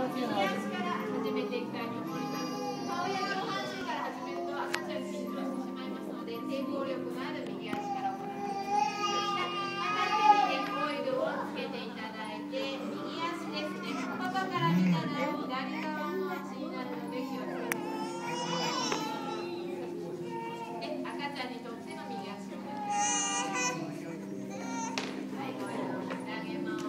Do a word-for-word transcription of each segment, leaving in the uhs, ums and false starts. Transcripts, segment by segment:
右足から始めていきたいと思います。親が上半身から始めると赤ちゃん緊張してしまいますので、抵抗力のある右足から行っていきます。また手にね、オイルをつけていただいて、右足ですね、パパから見たら左側の足になるので気をつけてください。で、赤ちゃんにとっての右足をね、はい、オイルをしてあげます。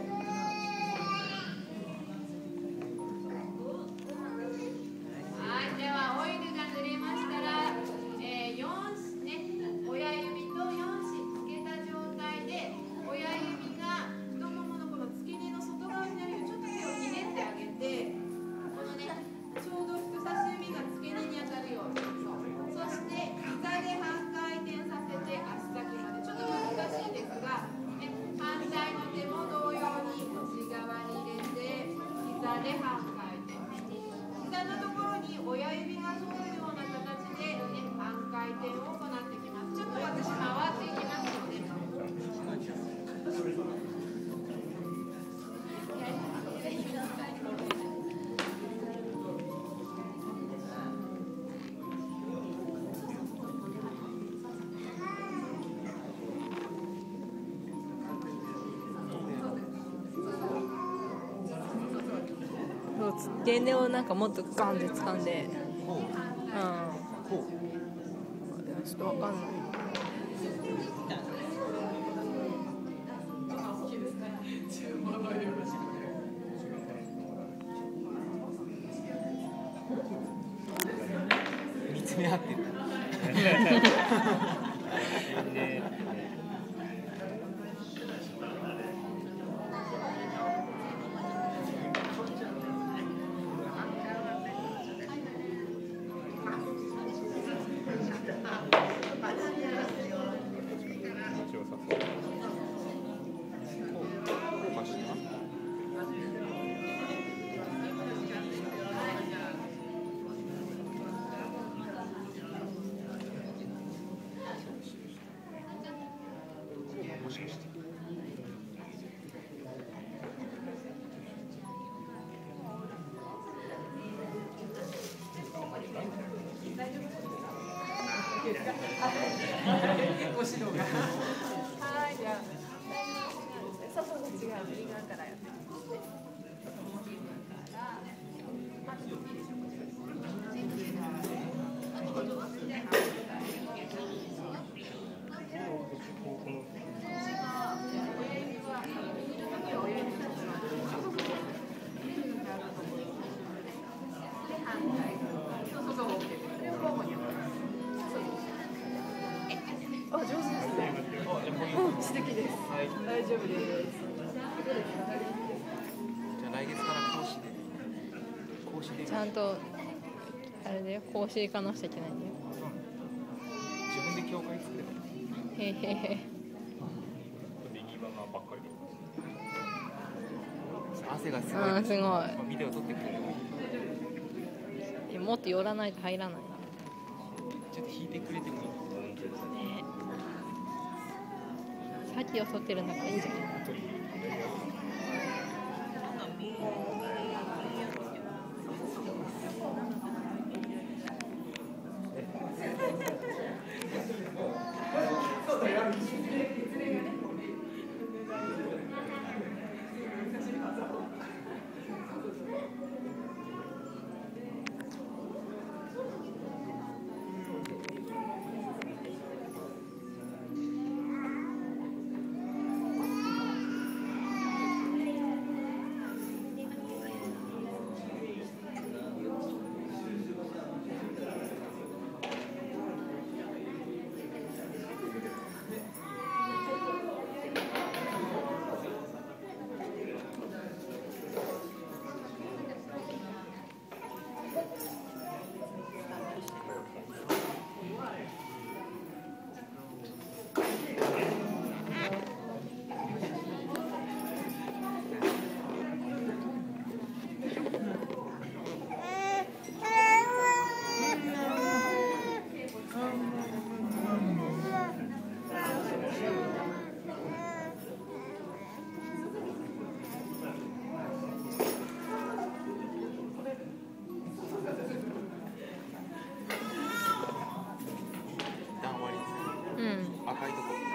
はい、ではオイルが塗れましたら、えー、よんね、親指とよんしつけた状態で、親指が太もものこの付け根の外側になるようにちょっと手をひねってあげて、このね、ちょうど人差し指が付け根に当たるように、そうそして膝で半回転させて足先まで、ちょっと難しいですが、ね、反対の手も同様に内側に入れて膝で半回転、膝のところに親指が通るような形で、ね、半回転を行っていきます。ちょっと私回っていきますので、 付け根をなんかもっとガンって掴んで、うん、ちょっとわかんない。 見つめ合ってる。もしかして。 ご指導が。はい、じゃあ。そうそう、違う、右側からやってみますね。あ、上手ですね。うん、素敵です。はい、大丈夫です。 じゃあ来月から講師で講師でちゃんとあれだよ、講師行かなくちゃいけないんだよ。 自分で教会作ればいい。 へへへ。 右側ばっかりで。汗がすごい。 あー、すごい。 ビデオ撮ってくれる。 え、もっと寄らないと入らないな。 ちょっと引いてくれてもいい。 ね、さっきを撮ってるんだからいいんじゃない。 赤いとこ